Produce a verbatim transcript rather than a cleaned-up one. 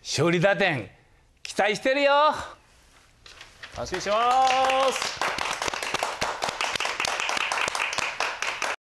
勝利打点期待してるよ。 楽しみにしてます。